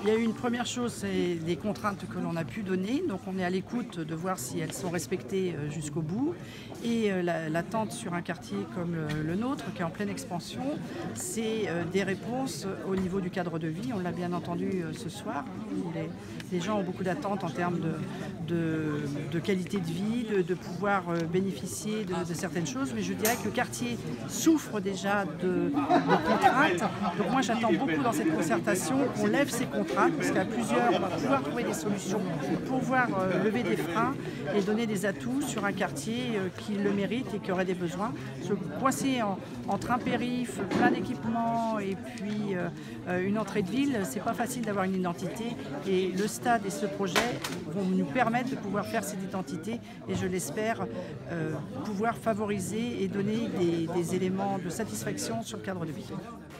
Il y a eu une première chose, c'est les contraintes que l'on a pu donner. Donc on est à l'écoute de voir si elles sont respectées jusqu'au bout. Et l'attente sur un quartier comme le nôtre, qui est en pleine expansion, c'est des réponses au niveau du cadre de vie. On l'a bien entendu ce soir. Les gens ont beaucoup d'attentes en termes de qualité de vie, de pouvoir bénéficier de certaines choses. Mais je dirais que le quartier souffre déjà de contraintes. Donc moi j'attends beaucoup dans cette concertation qu'on lève ces contraintes, parce qu'à plusieurs on va pouvoir trouver des solutions pour pouvoir lever des freins et donner des atouts sur un quartier qui le mérite et qui aurait des besoins. Se coincer entre un périph', plein d'équipements et puis une entrée de ville, c'est pas facile d'avoir une identité, et le stade et ce projet vont nous permettre de pouvoir faire cette identité et je l'espère pouvoir favoriser et donner des éléments de satisfaction sur le cadre de vie.